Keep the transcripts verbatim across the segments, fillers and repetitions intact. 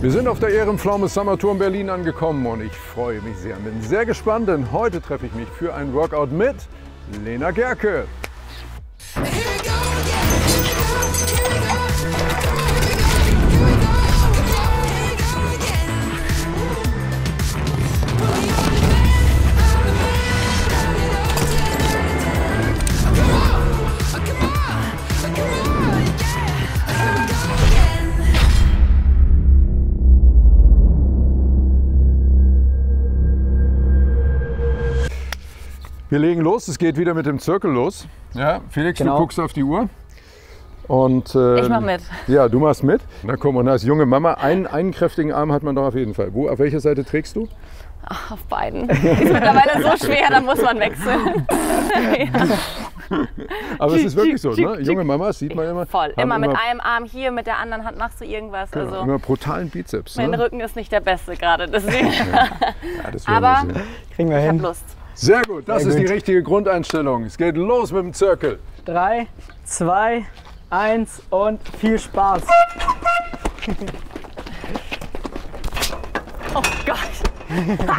Wir sind auf der Ehrenpflaume Summer Tour in Berlin angekommen und ich freue mich sehr. Bin sehr gespannt, denn heute treffe ich mich für ein Workout mit Lena Gerke. Wir legen los, es geht wieder mit dem Zirkel los. Ja, Felix, genau. Du guckst auf die Uhr. Und, äh, ich mach mit. Ja, du machst mit. Na komm, und als junge Mama, einen, einen kräftigen Arm hat man doch auf jeden Fall. Wo, auf welcher Seite trägst du? Ach, auf beiden. Ist mittlerweile so schwer, da muss man wechseln. Ja. Aber es ist wirklich so, ne? Junge Mamas sieht man immer. Voll, immer mit immer einem Arm hier, mit der anderen Hand machst du irgendwas. Genau, also immer brutalen Bizeps. Mein ne? Rücken ist nicht der beste gerade, deswegen. Ja, das Aber wir kriegen wir ich hin. hab Lust. Sehr gut, das Sehr ist gut. die richtige Grundeinstellung. Es geht los mit dem Zirkel. Drei, zwei, eins und viel Spaß. Oh Gott.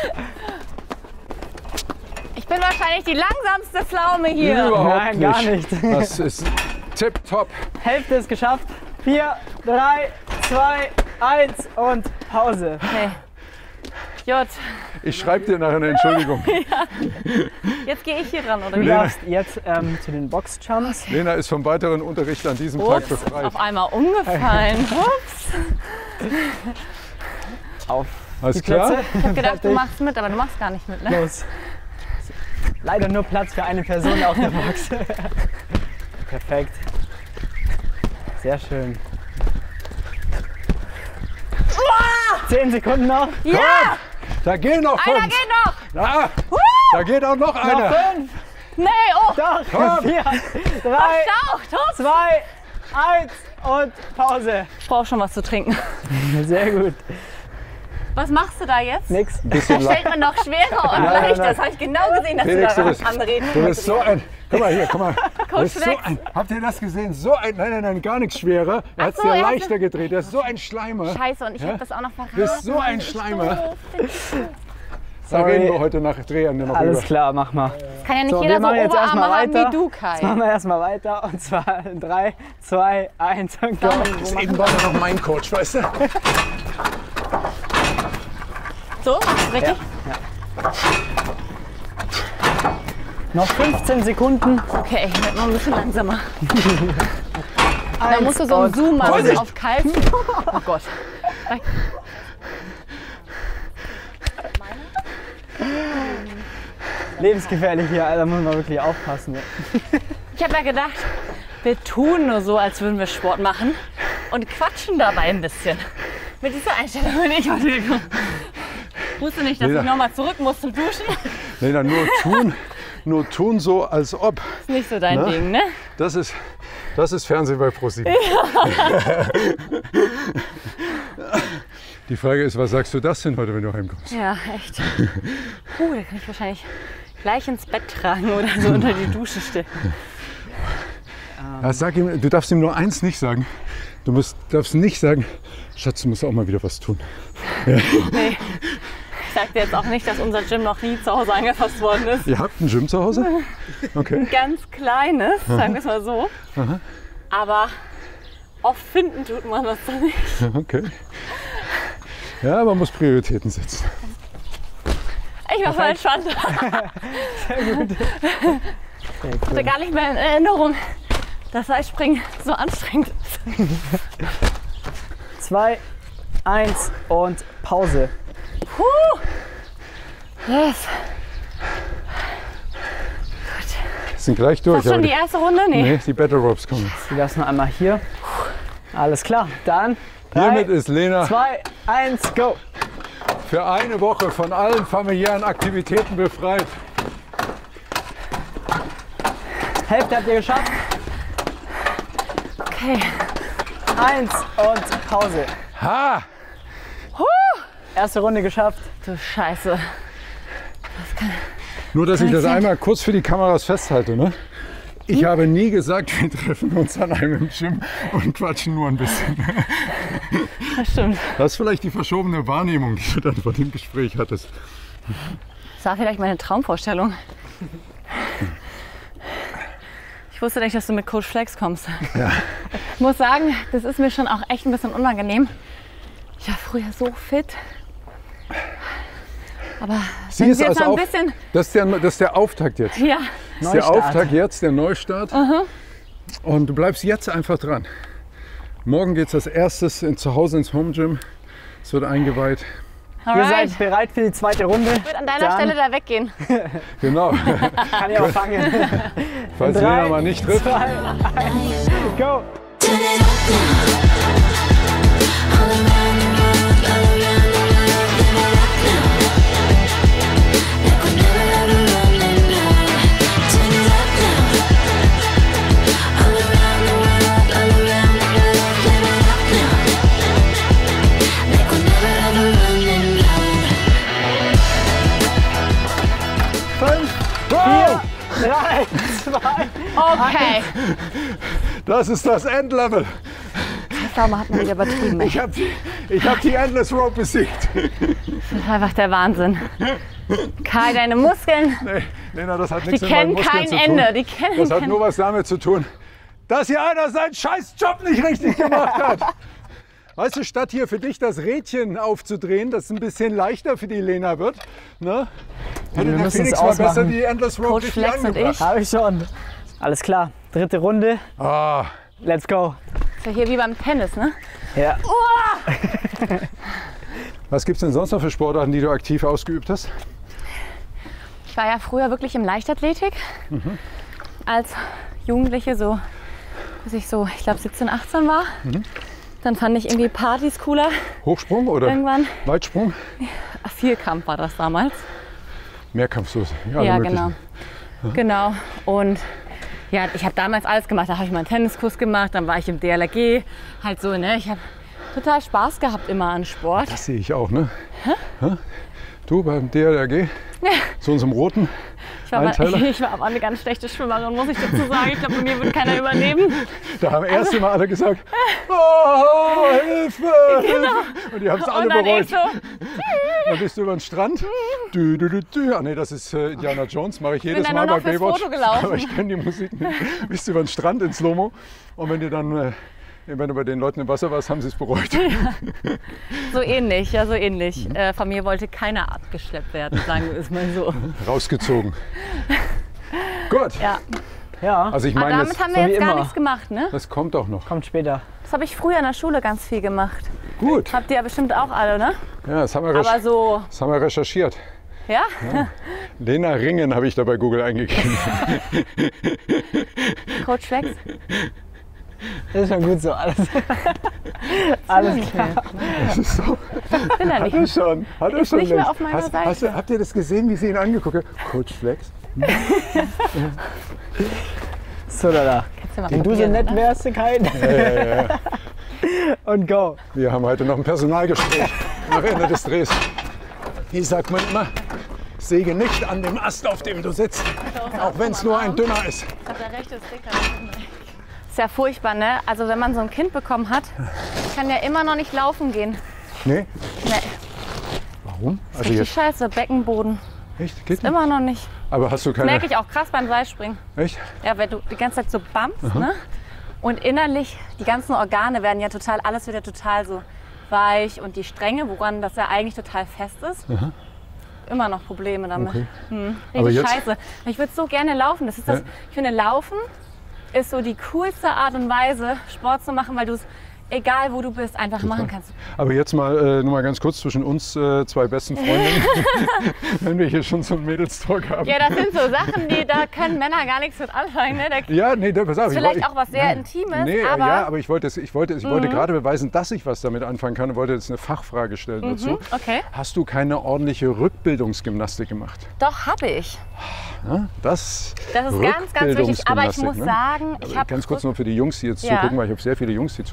Ich bin wahrscheinlich die langsamste Pflaume hier. Überhaupt Nein, gar nicht. Das ist tipptopp. Hälfte ist geschafft. Vier, drei, zwei, eins und Pause. Okay. Jut. Ich schreibe dir nachher eine Entschuldigung. Ja. Jetzt gehe ich hier dran, oder Du wie? darfst jetzt ähm, zu den Boxjumps. Lena ist vom weiteren Unterricht an diesem Ups, Tag befreit. auf einmal umgefallen. Ups. Auf Alles die klar? Plätze. Ich habe gedacht, du Fertig. machst mit, aber du machst gar nicht mit, ne? Los. Leider nur Platz für eine Person auf der Box. Perfekt. Sehr schön. Zehn Sekunden noch. Ja! Da gehen noch fünf. Einer geht noch! Ah, da geht auch noch einer. Noch fünf. Nee, oh! Doch. Komm. Vier, drei, Staucht! Ups. zwei, eins und Pause. Ich brauche schon was zu trinken. Sehr gut. Was machst du da jetzt? Nix. Da stellt man doch schwerer und Nein, nein, leichter. nein. Das habe ich genau gesehen, dass Felix, du du da bist, dran reden du bist so ein. Guck mal hier, guck mal. Du Coach bist so Flex. ein, habt ihr das gesehen? So ein. Nein, nein, nein, gar nichts schwerer. Er hat es so, dir er hat- leichter gedreht. Er ist so ein Schleimer. Scheiße, und ich Ja? habe das auch noch verraten. Du bist so ein Ich Schleimer. doof. Da Sorry. reden wir heute nach Drehern noch Alles über. klar, mach mal. Das kann ja nicht So, jeder wir so machen jetzt Oberarme erstmal haben weiter. wie du, Jetzt Kai. machen wir erstmal weiter und zwar in drei, zwei, eins und go. Eben war er noch mein Coach, weißt du? So, richtig? Noch fünfzehn Sekunden. Okay, ich werde noch ein bisschen langsamer. Da Eins musst du so einen und Zoom machen Pause. auf kalt. Oh Gott. Lebensgefährlich hier, da muss man wirklich aufpassen. Ich habe ja gedacht, wir tun nur so, als würden wir Sport machen und quatschen dabei ein bisschen. Mit dieser Einstellung bin ich heute gekommen. Wusste nicht, dass Lena. ich nochmal zurück muss zum Duschen. Lena, nur tun, nur tun so, als ob. Ist nicht so dein Na? Ding, ne? Das ist, das ist Fernsehen bei ProSieben. Die Frage ist, was sagst du das denn heute, wenn du heimkommst? Ja, echt. Puh, da kann ich wahrscheinlich gleich ins Bett tragen oder so unter die Dusche stellen. Ja, sag ihm, du darfst ihm nur eins nicht sagen. Du musst, darfst nicht sagen, Schatz, du musst auch mal wieder was tun. Nee. Ich sag dir jetzt auch nicht, dass unser Gym noch nie zu Hause angefasst worden ist. Ihr habt ein Gym zu Hause? Okay. Ein ganz kleines, sagen wir es mal so. Aha. Aber oft finden tut man das dann nicht. Okay. Ja, man muss Prioritäten setzen. Ich war voll entspannt. Sehr gut. Ich hatte gar nicht mehr in Erinnerung, dass Seilspringen so anstrengend ist. Zwei, eins und Pause. Puh. Yes. Wir sind gleich durch. Das ist schon aber die erste Runde? Nee. nee, die Battle Ropes kommen. Du darfst noch einmal hier. Alles klar, dann drei, Hiermit ist Lena zwei, eins, go. für eine Woche von allen familiären Aktivitäten befreit. Hälfte habt ihr geschafft. Okay. Eins und Pause. Ha! Erste Runde geschafft. Du Scheiße. Nur, dass ich das Kann ich einmal kurz für die Kameras festhalte. Ne? Ich habe nie gesagt, wir treffen uns an einem Gym und quatschen nur ein bisschen. Das stimmt. Das ist vielleicht die verschobene Wahrnehmung, die du dann vor dem Gespräch hattest. Das war vielleicht meine Traumvorstellung. Ich wusste nicht, dass du mit Coach Flex kommst. Ja. Ich muss sagen, das ist mir schon auch echt ein bisschen unangenehm. Ich war früher so fit. Aber Sie wenn ist Sie jetzt also noch ein auf, bisschen... das, ist der, das ist der Auftakt jetzt. Ja, Das ist der Neustart. Auftakt jetzt, der Neustart. Mhm. Und du bleibst jetzt einfach dran. Morgen geht es als erstes in, zu Hause ins Home Gym. Es wird eingeweiht. Ihr alright. seid bereit für die zweite Runde? Ich würde an deiner Dann Stelle da weggehen. Genau. kann ich auch fangen. Falls Drei, Lena mal nicht trifft. zwei, eins, go! Turn it up now. All around the world, all around the world, live it up now. Like we're never ever running out. Turn it up now. All around the world, all around the world, live it up now. Like we're never ever running out. Fünf, Wow! drei, zwei, Okay. Das ist das Endlevel. Das hat man wieder übertrieben. Ich habe die, ich hab die Endless Rope besiegt. Das ist einfach der Wahnsinn. Kai, deine Muskeln, Nee, Lena, das hat die nichts mit meinen kennen Muskeln kein zu tun. Ende. Die kennen Das hat kein nur was damit zu tun, dass hier einer seinen scheiß Job nicht richtig gemacht hat. Weißt du, statt hier für dich das Rädchen aufzudrehen, das ein bisschen leichter für die Lena wird, ne, hätte wir der müssen Felix es mal besser ausmachen. die Endless Rope Coach richtig Flex und angebracht. ich. habe ich schon. Alles klar, dritte Runde, Ah, let's go. ist ja hier wie beim Tennis, ne? Ja. was gibt es denn sonst noch für Sportarten, die du aktiv ausgeübt hast? Ich war ja früher wirklich im Leichtathletik. Als Jugendliche, so, bis ich so, ich glaube siebzehn, achtzehn war. Dann fand ich irgendwie Partys cooler. Hochsprung oder Irgendwann. Weitsprung? Vierkampf war das damals. Mehrkampfstoß. Ja, Ja, alle möglichen. genau. Genau. Und ja, ich habe damals alles gemacht. Da habe ich mal einen Tenniskurs gemacht, dann war ich im D L R G. Halt so, ne? Ich habe total Spaß gehabt immer an Sport. Das sehe ich auch, ne? Hä? Du beim D L R G? Zu unserem roten Ich war, aber, Einteiler? ich war aber eine ganz schlechte Schwimmerin, muss ich dazu sagen. Ich glaube, bei mir wird keiner übernehmen. Da haben erst mal alle gesagt, oh, Hilfe, Hilfe. Und die haben es alle Und dann bereut. ich so, Dann bist du über den Strand. Dü, dü, dü, dü. Ah nee, das ist äh, Indiana Jones, mache ich jedes dann Mal nur bei noch fürs Baywatch. Foto gelaufen. Aber ich kenne die Musik nicht. Bist du über den Strand in Slow-Mo. Und wenn du dann, äh, wenn du bei den Leuten im Wasser warst, haben sie es bereut. so ähnlich, ja, so ähnlich. Äh, von mir wollte keiner abgeschleppt werden, sagen wir es mal so. Rausgezogen. Gut. Ja. Ja, Also ich Aber meine, damit jetzt, haben so wir wie jetzt gar immer. nichts gemacht, ne? das kommt auch noch. kommt später. Das habe ich früher in der Schule ganz viel gemacht. Gut. Habt ihr ja bestimmt auch alle, ne? Ja, das haben wir, Aber recherch so, das haben wir recherchiert. ja? Lena Ringen habe ich da bei Google eingegeben. Coach Flex? Das ist schon gut so, alles. Alles klar. Das ist so. Bin er Hat nicht. er schon. Hat er Ist schon nicht mehr längst. auf meiner hast, Seite. Hast du, habt ihr das gesehen, wie sie ihn angeguckt hat? Coach Flex? So, da, da. Kannst du mal Wenn du so probieren, nett ne? wärst, Kai. Ja, ja, ja. Und go. Wir haben heute noch ein Personalgespräch nach Ende des Drehs. Wie sagt man immer? Säge nicht an dem Ast, auf dem du sitzt, auch wenn es nur ein dünner ist. Ich glaub, der rechte ist dicker. Ist ja furchtbar, ne? Also wenn man so ein Kind bekommen hat, kann ja immer noch nicht laufen gehen. Nee? Nee, Warum? Also richtig jetzt, scheiße, Beckenboden. echt? Geht nicht? Immer noch nicht. Aber hast du keine... Merke ich auch krass beim Seilspringen. Echt? Ja, wenn du die ganze Zeit so bumpst, ne? Und innerlich, die ganzen Organe werden ja total, alles wird ja total so weich und die Stränge, woran das ja eigentlich total fest ist, immer noch Probleme damit. Okay. Hm, Aber richtig jetzt- scheiße. Ich würde so gerne laufen. Das ist das, Ja. ich finde, Laufen ist so die coolste Art und Weise, Sport zu machen, weil du es, egal wo du bist, einfach machen kannst. Aber jetzt mal, äh, nur mal ganz kurz zwischen uns äh, zwei besten Freundinnen, wenn wir hier schon so einen Mädelstalk haben. Ja, das sind so Sachen, die da können Männer gar nichts mit anfangen. Ne? Da Ja, nee, da- pass auf. ist ich vielleicht wollte- auch was sehr Nein. Intimes, Nee, aber Mhm. ja, aber ich wollte, es- ich wollte, ich wollte gerade beweisen, dass ich was damit anfangen kann und wollte jetzt eine Fachfrage stellen dazu. okay. Hast du keine ordentliche Rückbildungsgymnastik gemacht? Doch, habe ich. Ja, das Das ist ganz, ganz wichtig. Aber ich muss Rückbildungsgymnastik, ne? sagen, ich habe Ganz kurz nur für die Jungs, die jetzt Ja. zugucken, weil ich habe sehr viele Jungs, die zugucken. Ja.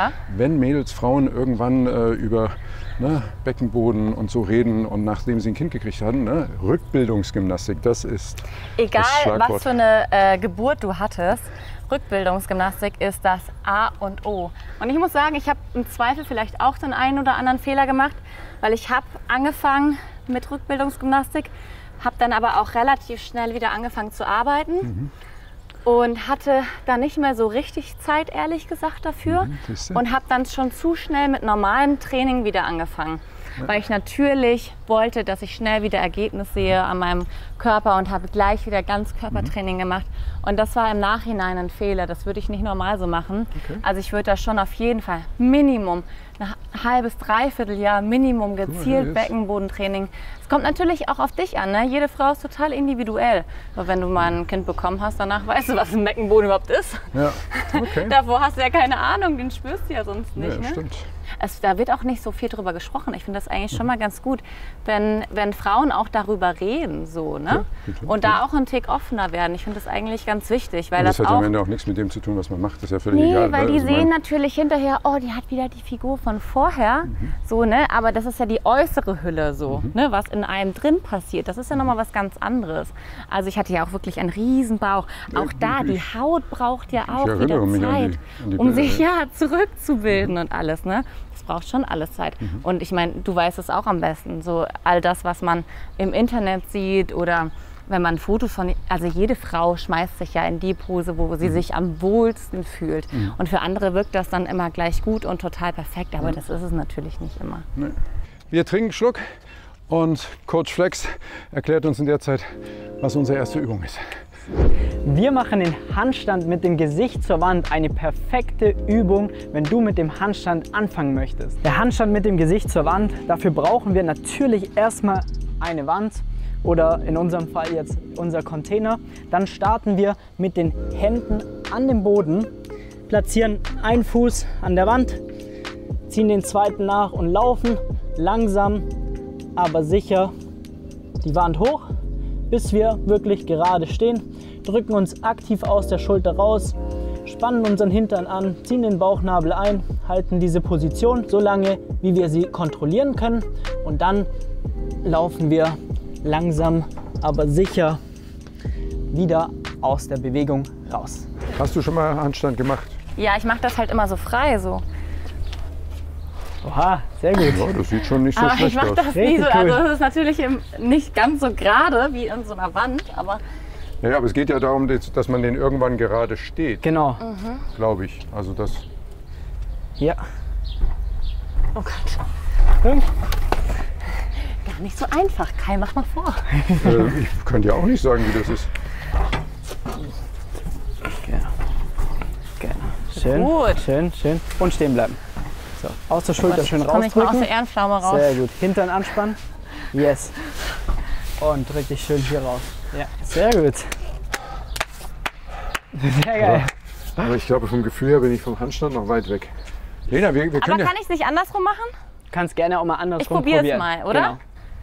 Ja. wenn Mädels, Frauen irgendwann äh, über ne, Beckenboden und so reden und nachdem sie ein Kind gekriegt haben, ne, Rückbildungsgymnastik, das ist Egal, das Schlagwort. was für eine äh, Geburt du hattest, Rückbildungsgymnastik ist das A und O. Und ich muss sagen, ich habe im Zweifel vielleicht auch den einen oder anderen Fehler gemacht, weil ich habe angefangen mit Rückbildungsgymnastik, habe dann aber auch relativ schnell wieder angefangen zu arbeiten. Mhm. Und hatte da nicht mehr so richtig Zeit, ehrlich gesagt, dafür. Mhm, siehste. Und habe dann schon zu schnell mit normalem Training wieder angefangen. Ja. Weil ich natürlich wollte, dass ich schnell wieder Ergebnis sehe an meinem Körper und habe gleich wieder Ganzkörpertraining mhm. gemacht. Und das war im Nachhinein ein Fehler. Das würde ich nicht normal so machen. Okay. Also ich würde da schon auf jeden Fall Minimum ein halbes, dreiviertel Jahr Minimum gezielt cool, Beckenbodentraining. Es kommt natürlich auch auf dich an. Ne? Jede Frau ist total individuell. Aber wenn du mal ein Kind bekommen hast, danach weißt du, was ein Beckenboden überhaupt ist. Ja. Okay. Davor hast du ja keine Ahnung, den spürst du ja sonst nicht. Ja, ne? Stimmt. Es, da wird auch nicht so viel drüber gesprochen. Ich finde das eigentlich schon mal ganz gut, wenn, wenn Frauen auch darüber reden. So, ne? Ja, bitte, und da auch ein Tick offener werden. Ich finde das eigentlich ganz wichtig. Weil das, das hat auch, am Ende auch nichts mit dem zu tun, was man macht. Das ist ja völlig nee, egal. weil ne? die also sehen mein, natürlich hinterher, oh, die hat wieder die Figur von vorher. Mhm. So, ne? Aber das ist ja die äußere Hülle, so, mhm. ne? Was in einem drin passiert. Das ist ja nochmal was ganz anderes. Also ich hatte ja auch wirklich einen riesen Bauch. Auch ja, da, die Haut braucht ja auch wieder Zeit, die, um sich ja zurückzubilden mhm. und alles. Ne? Das braucht schon alles Zeit. Mhm. Und ich meine, du weißt es auch am besten. So all das, was man im Internet sieht oder wenn man Fotos von, also jede Frau schmeißt sich ja in die Pose, wo sie mhm. sich am wohlsten fühlt. Mhm. Und für andere wirkt das dann immer gleich gut und total perfekt, aber mhm. das ist es natürlich nicht immer. Nee. Wir trinken einen Schluck und Coach Flex erklärt uns in der Zeit, was unsere erste Übung ist. Wir machen den Handstand mit dem Gesicht zur Wand. Eine perfekte Übung, wenn du mit dem Handstand anfangen möchtest. Der Handstand mit dem Gesicht zur Wand, dafür brauchen wir natürlich erstmal eine Wand oder in unserem Fall jetzt unser Container. Dann starten wir mit den Händen an dem Boden, platzieren einen Fuß an der Wand, ziehen den zweiten nach und laufen langsam, aber sicher die Wand hoch, bis wir wirklich gerade stehen. Drücken uns aktiv aus der Schulter raus, spannen unseren Hintern an, ziehen den Bauchnabel ein, halten diese Position so lange, wie wir sie kontrollieren können. Und dann laufen wir langsam, aber sicher wieder aus der Bewegung raus. Hast du schon mal Handstand gemacht? Ja, ich mache das halt immer so frei. So. Oha, sehr gut. Ja, das sieht schon nicht so aber schlecht ich aus. mache das nie so, also das ist natürlich im, nicht ganz so gerade wie in so einer Wand, aber... Ja, aber es geht ja darum, dass man den irgendwann gerade steht. Genau. Mhm. Glaube ich. Also das... Ja. Oh Gott. Fünf. Gar nicht so einfach. Kai, mach mal vor. äh, ich könnte ja auch nicht sagen, wie das ist. Genau. Genau. Schön, gut. schön, schön. Und stehen bleiben. So, aus der Schulter schön rausdrücken. Komm ich mal aus der Ehrenpflaume raus. Sehr gut. Hintern anspannen. Yes. Und drück dich schön hier raus. Ja, sehr gut. Sehr geil. Ja, aber ich glaube, vom Gefühl her bin ich vom Handstand noch weit weg. Lena, wir, wir können aber ja... kann ich es nicht andersrum machen? Du kannst gerne auch mal andersrum ich probiere probieren. es mal, oder? Genau.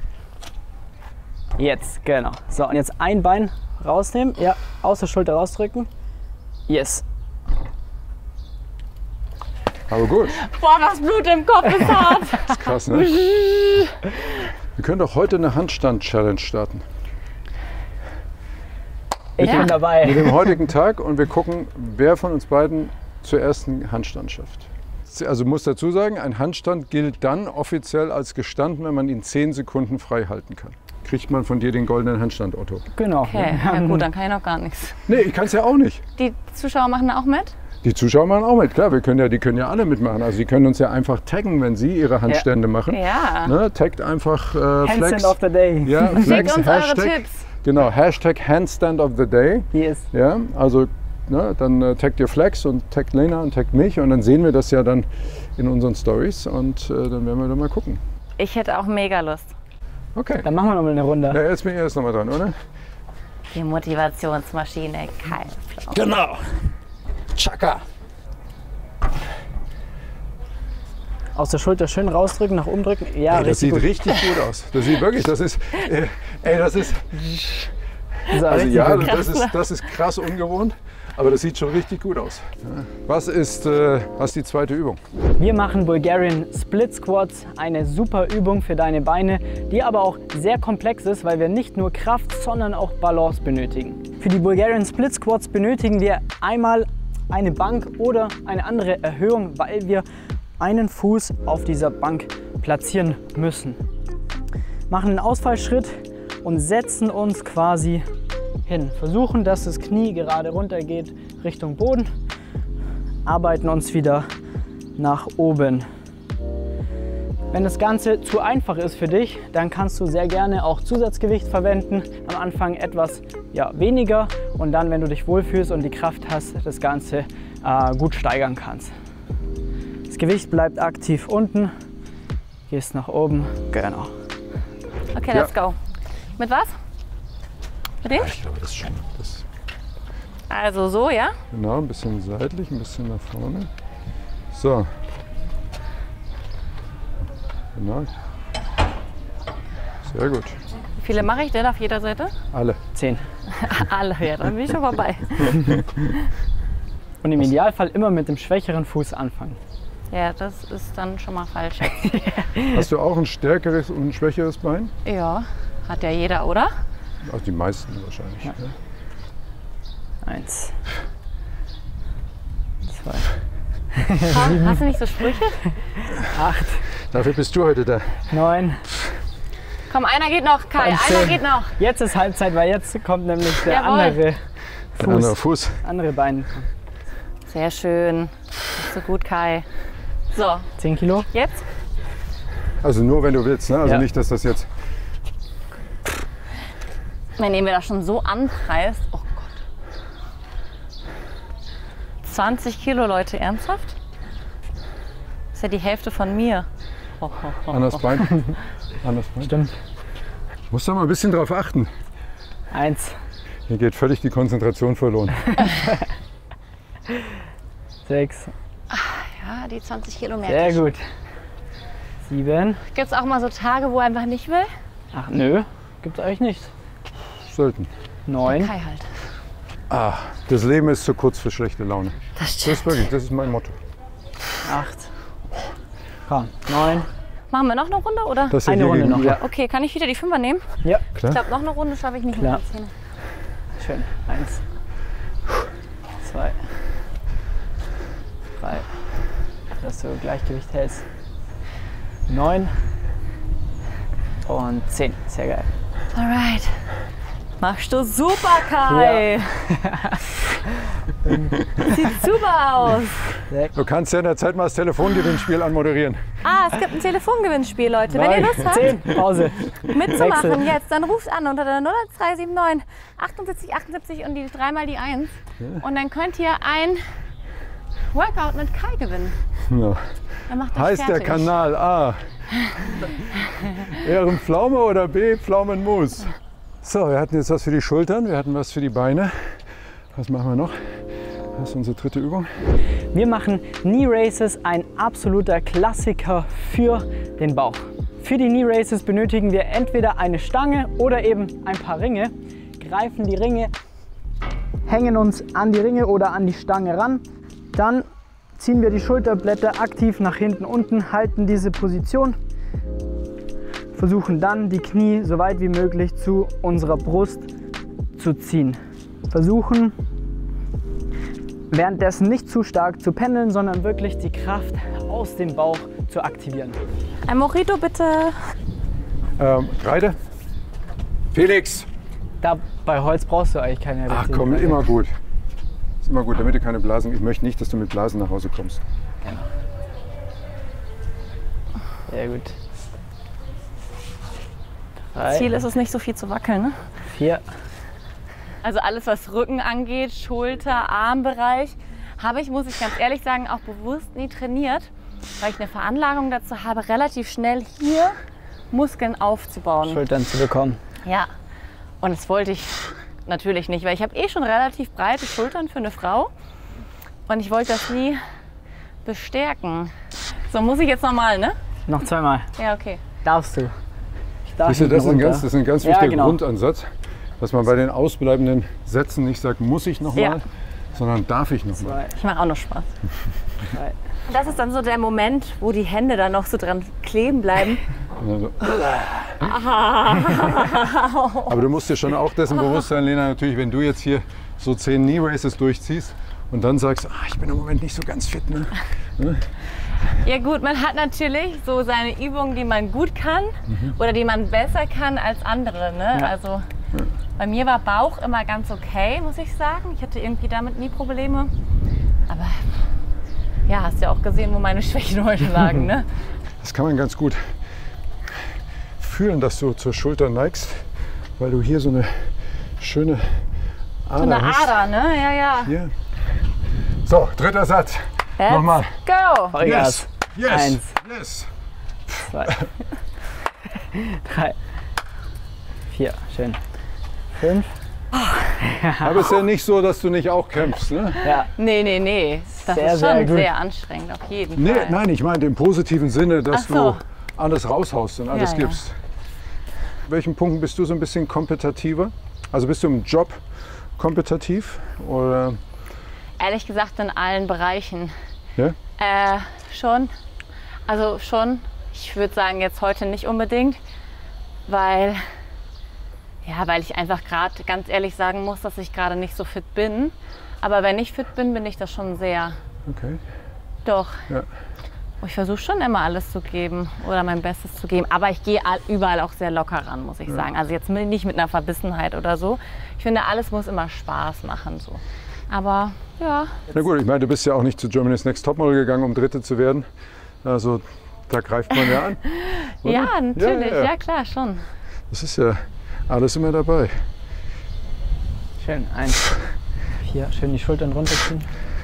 Jetzt, genau. So, und jetzt ein Bein rausnehmen. Ja, aus der Schulter rausdrücken. Yes. Aber gut. Boah, das Blut im Kopf ist hart. Das ist krass, ne? Wir können doch heute eine Handstand-Challenge starten. Ich ja. bin dabei. Mit dem heutigen Tag und wir gucken, wer von uns beiden zuerst einen Handstand schafft. Also muss dazu sagen, ein Handstand gilt dann offiziell als gestanden, wenn man ihn zehn Sekunden frei halten kann. Kriegt man von dir den goldenen Handstand, Otto. Genau. Okay, ja gut, dann kann ich noch gar nichts. Nee, ich kann es ja auch nicht. Die Zuschauer machen da auch mit? Die Zuschauer machen auch mit, klar, wir können ja, die können ja alle mitmachen. Also die können uns ja einfach taggen, wenn sie ihre Handstände ja. machen. Ja. Ne, taggt einfach äh, Flex. Handstand of the day. Ja, Schickt Flex, uns Hashtag, eure Tipps. Genau, Hashtag Handstand of the day. Yes. Ja, also ne, dann äh, taggt ihr Flex und taggt Lena und taggt mich und dann sehen wir das ja dann in unseren Stories und äh, dann werden wir dann mal gucken. Ich hätte auch mega Lust. Okay. Dann machen wir noch mal eine Runde. Ja, jetzt bin ich erst noch mal dran, oder? Die Motivationsmaschine, Kai Pflaume. Genau. Chaka. Aus der Schulter schön rausdrücken, nach oben drücken. Ja, Ey, das sieht gut. richtig gut aus. Das sieht wirklich, das ist, äh, ey, das ist, So, also richtig ja, gut. das ist, das ist krass ungewohnt, Aber das sieht schon richtig gut aus. Ja. Was ist, äh, was ist die zweite Übung? Wir machen Bulgarian Split Squats, eine super Übung für deine Beine, die aber auch sehr komplex ist, weil wir nicht nur Kraft, sondern auch Balance benötigen. Für die Bulgarian Split Squats benötigen wir einmal eine Bank oder eine andere Erhöhung, weil wir einen Fuß auf dieser Bank platzieren müssen. Machen einen Ausfallschritt und setzen uns quasi hin. Versuchen, dass das Knie gerade runter geht Richtung Boden. Arbeiten uns wieder nach oben. Wenn das Ganze zu einfach ist für dich, dann kannst du sehr gerne auch Zusatzgewicht verwenden. Am Anfang etwas ja, weniger und dann, wenn du dich wohlfühlst und die Kraft hast, das Ganze äh, gut steigern kannst. Das Gewicht bleibt aktiv unten, gehst nach oben, genau. Okay, let's go. Mit was? Mit dem? Ich glaube, das ist schon. Das Also so, ja? genau, ein bisschen seitlich, ein bisschen nach vorne. So. Genau. Sehr gut. Wie viele mache ich denn auf jeder Seite? Alle. zehn. Alle, ja, dann bin ich schon vorbei. Und im Idealfall immer mit dem schwächeren Fuß anfangen. Ja, das ist dann schon mal falsch. Hast du auch ein stärkeres und ein schwächeres Bein? Ja, hat ja jeder, oder? Auch die meisten wahrscheinlich. Ja. Ja. Eins, zwei, Hast du nicht so Sprüche? acht, Dafür bist du heute da. neun. Komm, einer geht noch, Kai, Und einer zehn. geht noch. Jetzt ist Halbzeit, weil jetzt kommt nämlich der Jawohl. andere Ein anderer Fuß, Fuß. andere Bein. Sehr schön. Nicht so gut, Kai. So, zehn Kilo. jetzt? Also nur wenn du willst, ne? Also Ja. nicht, dass das jetzt. Wenn ihr mir das schon so anpreist. Oh Gott. zwanzig Kilo, Leute, ernsthaft? Das ist ja die Hälfte von mir. Oh, oh, oh. Anderes Bein. Anderes Bein. Stimmt. Musst du mal ein bisschen drauf achten. Eins, Hier geht völlig die Konzentration verloren. sechs. Ja, die zwanzig Kilo mehr. Sehr gut. Sieben. Gibt es auch mal so Tage, wo er einfach nicht will? Ach nö, gibt's euch nicht. Selten. Neun. Kai halt. Ah, das Leben ist zu kurz für schlechte Laune. Das Das stimmt. ist wirklich, das ist mein Motto. Acht. Komm, neun. Machen wir noch eine Runde, oder? Das hier Eine Runde noch, gegenüber. ja. Okay, kann ich wieder die Fünfer nehmen? Ja, Ich Klar. glaube, noch eine Runde schaffe ich nicht Klar. mit den Zähnen. schön. Eins. Zwei. Drei. Dass du Gleichgewicht hältst. Neun. Und zehn. Sehr geil. Alright. Machst du super, Kai. Sieht super aus. Du kannst ja in der Zeit mal das Telefongewinnspiel anmoderieren. Ah, es gibt ein Telefongewinnspiel, Leute. Wenn ihr Lust habt, Zehn. Pause. mitzumachen Wechsel. jetzt, dann ruft an unter der null eins drei sieben neun achtundsiebzig achtundsiebzig und die dreimal die eins. Und dann könnt ihr ein Workout mit Kai gewinnen. Ja. Dann macht das Heißt der fertig. Kanal A. Ehrenpflaume oder B. Pflaumenmus? So, wir hatten jetzt was für die Schultern, wir hatten was für die Beine. Was machen wir noch? Das ist unsere dritte Übung. Wir machen Knee Raises, ein absoluter Klassiker für den Bauch. Für die Knee Raises benötigen wir entweder eine Stange oder eben ein paar Ringe. Greifen die Ringe, hängen uns an die Ringe oder an die Stange ran. Dann ziehen wir die Schulterblätter aktiv nach hinten unten, halten diese Position. Versuchen dann die Knie so weit wie möglich zu unserer Brust zu ziehen. Versuchen währenddessen nicht zu stark zu pendeln, sondern wirklich die Kraft aus dem Bauch zu aktivieren. Ein Mojito bitte. Ähm, Kreide. Felix. Da bei Holz brauchst du eigentlich keine Ach richtige komm, Kreide. immer gut. Ist immer gut, damit du keine Blasen. Ich möchte nicht, dass du mit Blasen nach Hause kommst. Sehr gut. Drei, Ziel ist es nicht so viel zu wackeln, ne? vier, Also alles, was Rücken angeht, Schulter, Armbereich, habe ich, muss ich ganz ehrlich sagen, auch bewusst nie trainiert, weil ich eine Veranlagung dazu habe, relativ schnell hier Muskeln aufzubauen. Schultern zu bekommen. Ja, und das wollte ich natürlich nicht, weil ich habe eh schon relativ breite Schultern für eine Frau und ich wollte das nie bestärken. So, muss ich jetzt nochmal, ne? Noch zweimal. Ja, okay. Darfst du. Ich darf Siehst du, das ist ein hinten ganz, runter. das ist ein ganz Ja, wichtiger genau. Grundansatz, dass man bei den ausbleibenden Sätzen nicht sagt, muss ich nochmal, Ja. sondern darf ich noch mal. Zwei, Ich mache auch noch Spaß. drei. Und das ist dann so der Moment, wo die Hände dann noch so dran kleben bleiben. Also. Aber du musst dir schon auch dessen bewusst sein, Lena, natürlich, wenn du jetzt hier so zehn Knee Races durchziehst und dann sagst, ah, ich bin im Moment nicht so ganz fit. Ne? Ne? Ja gut, man hat natürlich so seine Übungen, die man gut kann oder die man besser kann als andere. Ne? Ja. Also bei mir war Bauch immer ganz okay, muss ich sagen. Ich hatte irgendwie damit nie Probleme. Aber ja, hast ja auch gesehen, wo meine Schwächen heute lagen. Ne? Das kann man ganz gut fühlen, dass du zur Schulter neigst, weil du hier so eine schöne Ader So eine hast. Ader, ne? Ja, ja. Hier. So, dritter Satz. Let's Nochmal. go! Vollgas. Yes. Eins. Yes. Zwei, drei, vier, schön. Fünf. Aber es ist ja nicht so, dass du nicht auch kämpfst, ne? Ja, Nee, nee, nee. Das Sehr, ist sehr schon gut. sehr anstrengend, auf jeden Nee, Fall. nein, ich meine im positiven Sinne, dass Ach so. du alles raushaust und alles Ja, ja. gibst. In welchen Punkten bist du so ein bisschen kompetitiver? Also bist du im Job kompetitiv? Oder? Ehrlich gesagt in allen Bereichen. Ja? Äh, schon. Also schon. Ich würde sagen, jetzt heute nicht unbedingt, weil, ja, weil ich einfach gerade ganz ehrlich sagen muss, dass ich gerade nicht so fit bin. Aber wenn ich fit bin, bin ich das schon sehr. Okay. Doch. Ja. Ich versuche schon immer alles zu geben oder mein Bestes zu geben. Aber ich gehe all- überall auch sehr locker ran, muss ich sagen. Also jetzt nicht mit einer Verbissenheit oder so. Ich finde, alles muss immer Spaß machen. So. Aber ja. Na gut, ich meine, du bist ja auch nicht zu Germany's Next Topmodel gegangen, um Dritte zu werden. Also da greift man ja an. oder? Ja, natürlich. Ja, Ja, ja, ja. klar, schon. Das ist ja alles immer dabei. schön. Eins, vier, schön die Schultern runterziehen.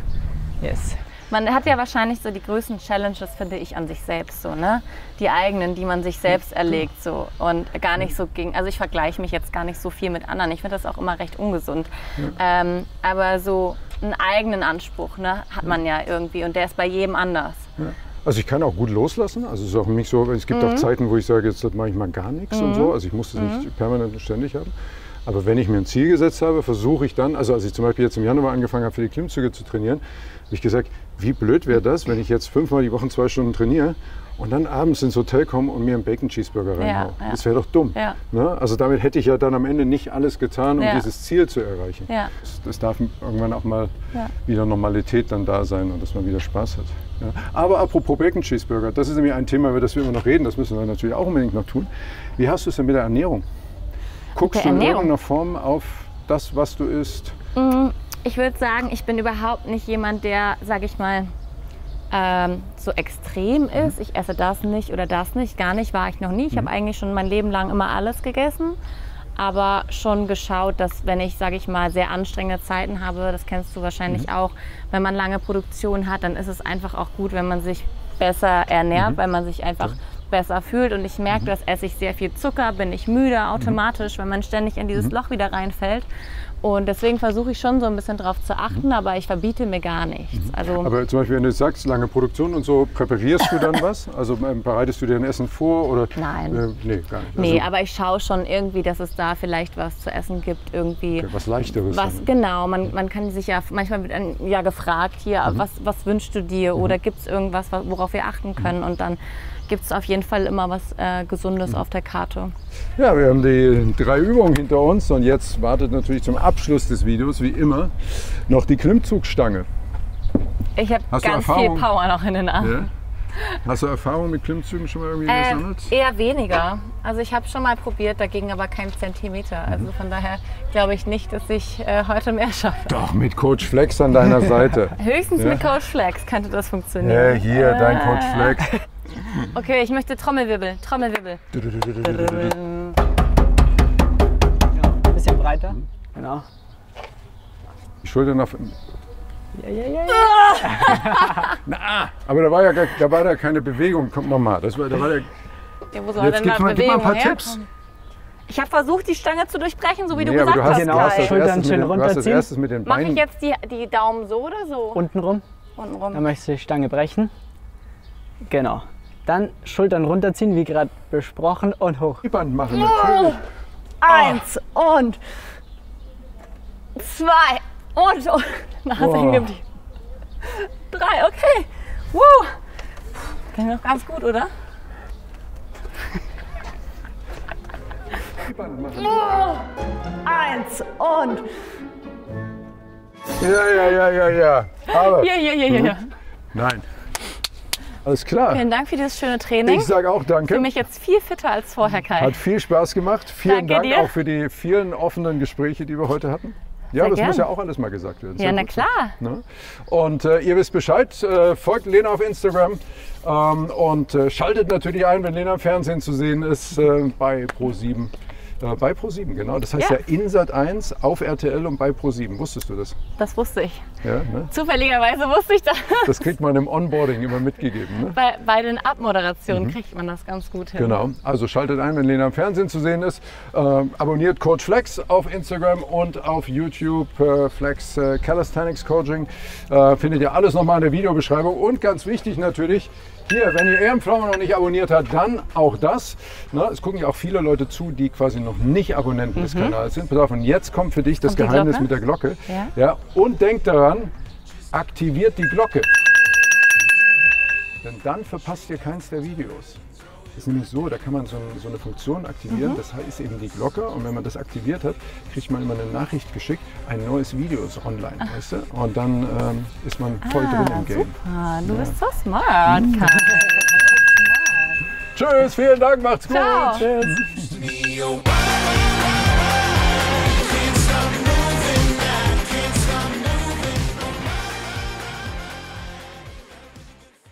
Yes. Man hat ja wahrscheinlich so die größten Challenges, finde ich, an sich selbst so, ne? Die eigenen, die man sich selbst erlegt so und gar nicht so gegen. Also ich vergleiche mich jetzt gar nicht so viel mit anderen. Ich finde das auch immer recht ungesund. Ähm, aber so einen eigenen Anspruch, ne, hat man ja irgendwie und der ist bei jedem anders. Also ich kann auch gut loslassen. Also es ist auch nicht so, es gibt auch Zeiten, wo ich sage, jetzt mache ich mal gar nichts und so. Also ich muss das nicht permanent und ständig haben. Aber wenn ich mir ein Ziel gesetzt habe, versuche ich dann, also als ich zum Beispiel jetzt im Januar angefangen habe, für die Klimmzüge zu trainieren, habe ich gesagt, wie blöd wäre das, wenn ich jetzt fünfmal die Woche zwei Stunden trainiere und dann abends ins Hotel komme und mir einen Bacon Cheeseburger reinhau. ja. Das wäre doch dumm. Ja. Ne? Also damit hätte ich ja dann am Ende nicht alles getan, um Ja. dieses Ziel zu erreichen. Ja. Das, das darf irgendwann auch mal Ja. wieder Normalität dann da sein und dass man wieder Spaß hat. Ja. Aber apropos Bacon Cheeseburger, das ist nämlich ein Thema, über das wir immer noch reden, das müssen wir natürlich auch unbedingt noch tun. Wie hast du es denn mit der Ernährung? Guckst der du in Ernährung? irgendeiner Form auf das, was du isst? Ich würde sagen, ich bin überhaupt nicht jemand, der, sag ich mal, ähm, so extrem ist. Ich esse das nicht oder das nicht. Gar nicht, war ich noch nie. Ich habe eigentlich schon mein Leben lang immer alles gegessen. Aber schon geschaut, dass wenn ich, sage ich mal, sehr anstrengende Zeiten habe, das kennst du wahrscheinlich auch, wenn man lange Produktion hat, dann ist es einfach auch gut, wenn man sich besser ernährt, weil man sich einfach besser fühlt. Und ich merke, dass esse ich sehr viel Zucker, bin ich müde automatisch, wenn man ständig in dieses Loch wieder reinfällt. Und deswegen versuche ich schon so ein bisschen drauf zu achten, aber ich verbiete mir gar nichts. Also, Aber zum Beispiel, wenn du jetzt sagst, lange Produktion und so, präparierst du dann was? Also ähm, bereitest du dir ein Essen vor? Oder? Nein. Äh, nee, gar nicht. nee, Also, aber ich schaue schon irgendwie, dass es da vielleicht was zu essen gibt, irgendwie. okay, was Leichteres. Was, dann. genau, man, man kann sich ja, manchmal wird dann ja gefragt, hier, was, was wünschst du dir oder gibt es irgendwas, worauf wir achten können und dann gibt es auf jeden Fall immer was äh, Gesundes auf der Karte. Ja, wir haben die drei Übungen hinter uns und jetzt wartet natürlich zum Abschluss des Videos, wie immer, noch die Klimmzugstange. Ich habe Hast du ganz Erfahrung? viel Power noch in den Armen. Ja? Hast du Erfahrung mit Klimmzügen schon mal irgendwie Äh, gesammelt? eher weniger. Also ich habe schon mal probiert, dagegen aber kein Zentimeter. Also von daher glaube ich nicht, dass ich äh, heute mehr schaffe. Doch, mit Coach Flex an deiner Seite. Höchstens Ja. mit Coach Flex könnte das Ja, funktionieren. hier, dein Coach Flex. Okay, ich möchte Trommelwirbel, Trommelwirbel. Ja, ein bisschen breiter. Genau. Die Schulter nach. Ja, ja, ja, ja. Na, aber da war ja gar, da war da keine Bewegung. Kommt nochmal. Das war, da war der, Ja, wo soll jetzt denn gib's da mal, gib mal ein paar Bewegung Tipps. herkommen? Ich habe versucht, die Stange zu durchbrechen, so wie du Nee, aber gesagt du hast, hast. Genau, du hast Kai. das Schultern erstes schön mit den, du hast das runterziehen. erstes mit den Mache ich Beinen. jetzt die, die Daumen so oder so? Untenrum. Untenrum. Dann möchtest du die Stange brechen. Genau. Dann Schultern runterziehen, wie gerade besprochen, und hoch. Band machen natürlich. Eins und zwei Und oh, Nase Boah. hängen geblieben. Drei, okay. Woo. Klingt noch ganz gut, oder? Oh. Eins und Ja, ja, ja, ja, ja. Aber hier, hier, hier, hier. hier. nein. Alles klar. Vielen Dank für dieses schöne Training. Ich sage auch Ich danke. fühle mich jetzt viel fitter als vorher, Kai. Hat viel Spaß gemacht. Vielen Danke Dank dir. auch für die vielen offenen Gespräche, die wir heute hatten. Ja, Sehr das gern. muss ja auch alles mal gesagt werden. Ja, Sehr na gut. klar. Ne? Und äh, ihr wisst Bescheid, äh, folgt Lena auf Instagram ähm, und äh, schaltet natürlich ein, wenn Lena im Fernsehen zu sehen ist, äh, bei ProSieben. Äh, bei ProSieben, genau. Das heißt ja, Ja. in Sat eins, auf R T L und bei ProSieben. Wusstest du das? Das wusste ich. Ja, ne? Zufälligerweise wusste ich das. Das kriegt man im Onboarding immer mitgegeben. Ne? Bei, bei den Abmoderationen kriegt man das ganz gut hin. Genau, also schaltet ein, wenn Lena im Fernsehen zu sehen ist. Ähm, abonniert Coach Flex auf Instagram und auf YouTube, äh, Flex äh, Calisthenics Coaching. Äh, findet ihr alles nochmal in der Videobeschreibung. Und ganz wichtig natürlich, hier, wenn ihr Ehrenpflaume noch nicht abonniert habt, dann auch das. Na, es gucken ja auch viele Leute zu, die quasi noch nicht Abonnenten des Kanals sind. Pass auf, und jetzt kommt für dich das Kommt die Geheimnis Glocke? mit der Glocke. Ja. Ja, und denkt daran, aktiviert die Glocke. Denn dann verpasst ihr keins der Videos. Das ist nämlich so, da kann man so, ein, so eine Funktion aktivieren, Mhm. das ist eben die Glocke. Und wenn man das aktiviert hat, kriegt man immer eine Nachricht geschickt, ein neues Video ist online, weißt du? Und dann ähm, ist man voll drin im Game. Ah, du bist so smart, Kai. Tschüss, vielen Dank, macht's gut. Ciao. Tschüss. Me, your body.